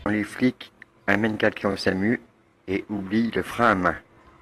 Les flics amènent quelqu'un au SAMU et oublient le frein à main.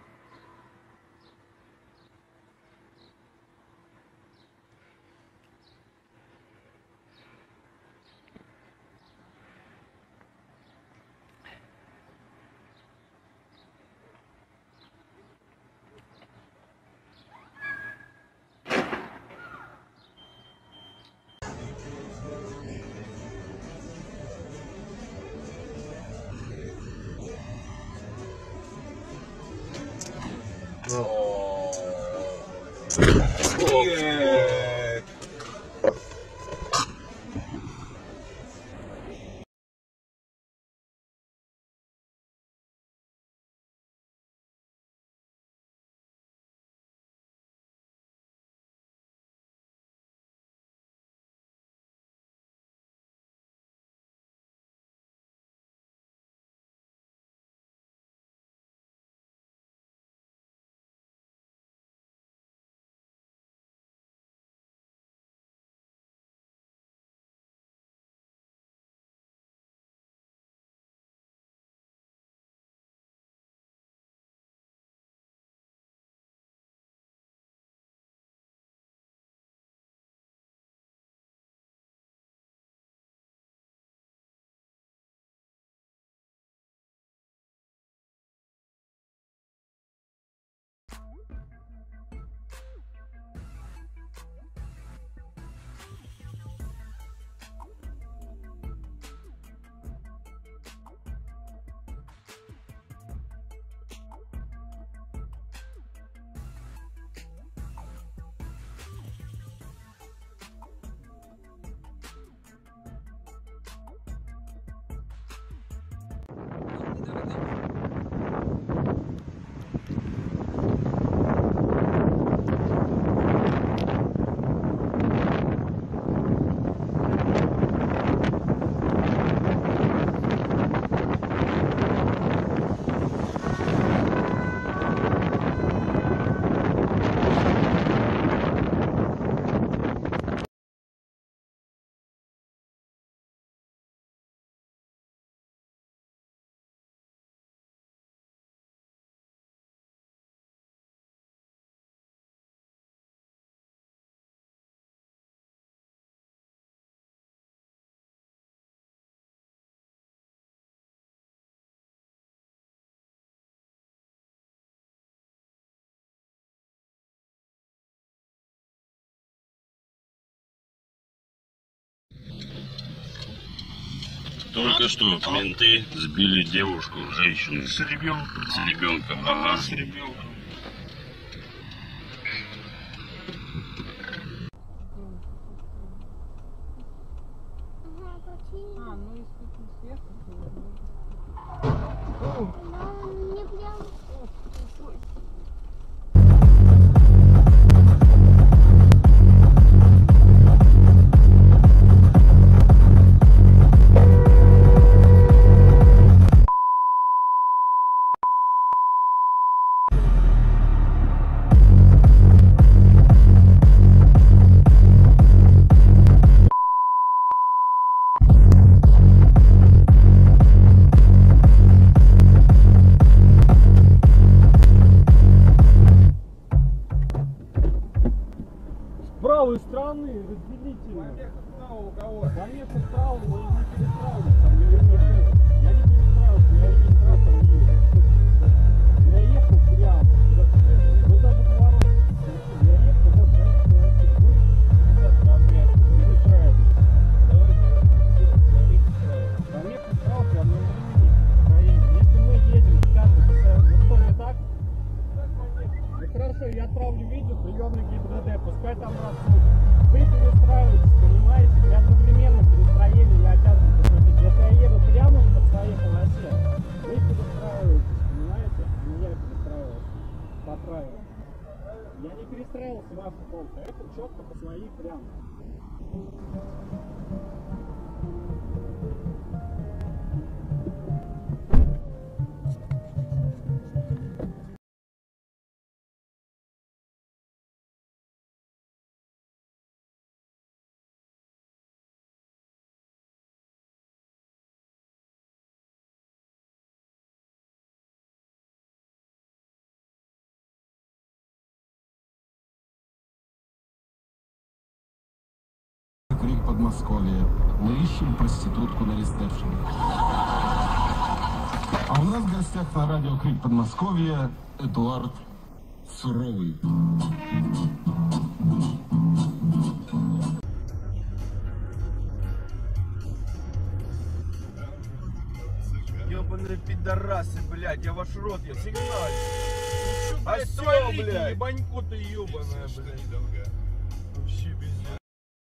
Только что менты сбили девушку, женщину. С ребенком. С ребенком. Ага. С ребенком. Ну если тут сверху, Да, мне прям... С правой стороны разделительно. Помеха справа у кого? Помеха справа, но не перестраиваться. Я не перестраивался, я регистрацию не ехал. Я ехал прямо. Вот даже поворот. Я ехал, вот, знаете, помеха справа при одновременном строении. Если мы едем, скажем, ну что не так? Ну хорошо, я отправлю видео, приемный ГИБДД, пускай там рассудят. Вы перестраиваетесь, понимаете? При одновременном перестроении я обязан пропустить. Если я еду прямо по своей полосе, вы перестраиваетесь, понимаете? А не я перестраивался по правилам. Я не перестраивался в вашу полку, это четко по своей прямо. Подмосковье. Мы ищем проститутку на ресепшене. А у нас в гостях на радио Крик Подмосковье Эдуард Суровый. Ёбаные пидорасы, блядь, я ваш рот, я сигналю. А всё, блядь. Ебаньку ты ёбаная, блядь. Вообще пиздец.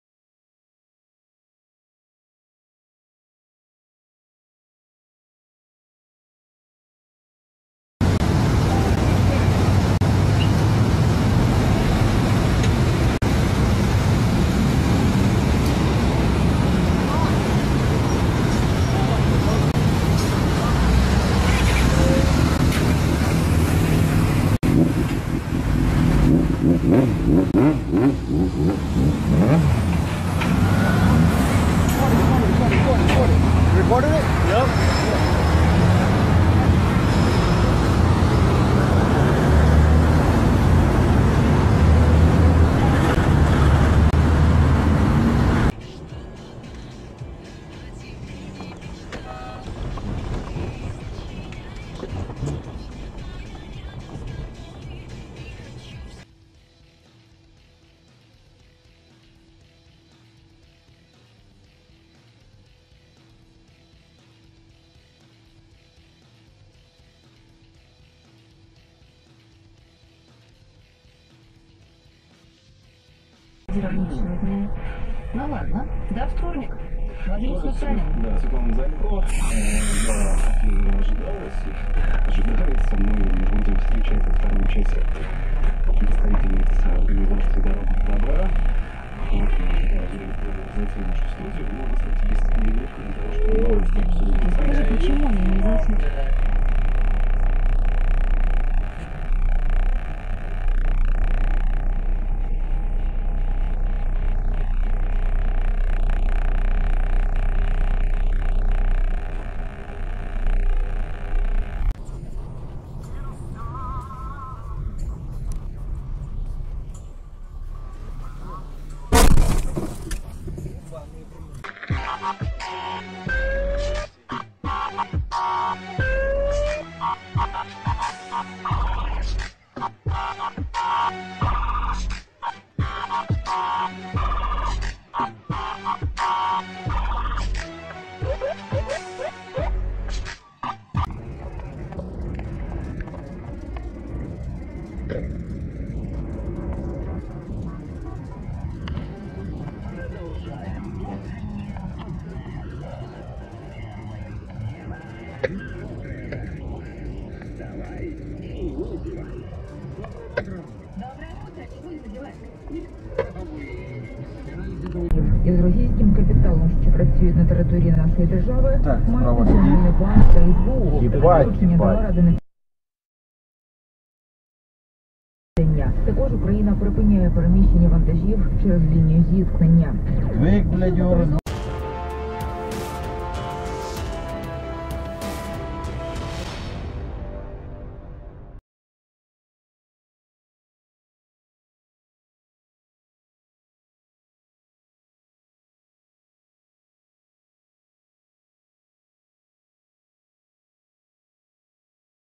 Recorded it? Yep. Ироничного дня. Ну ладно, до вторника. Владимир Сусанин. Да, Светлана Залькова. Я ожидается. Мы будем встречать во втором часе представительниц организации «Дорога добра». Вот, зайти в нашу студию. Ну, кстати, есть минутка для того, чтобы новости обсудить. Скажи, почему они не заснут? Із російським капіталом, що працює на території нашої держави, Так, мають справа. Національний банк та СБУ. Їбать, Доручення їбать. дала Рада національного. Також Україна припиняє переміщення вантажів через лінію зіткнення. Вик, блядь,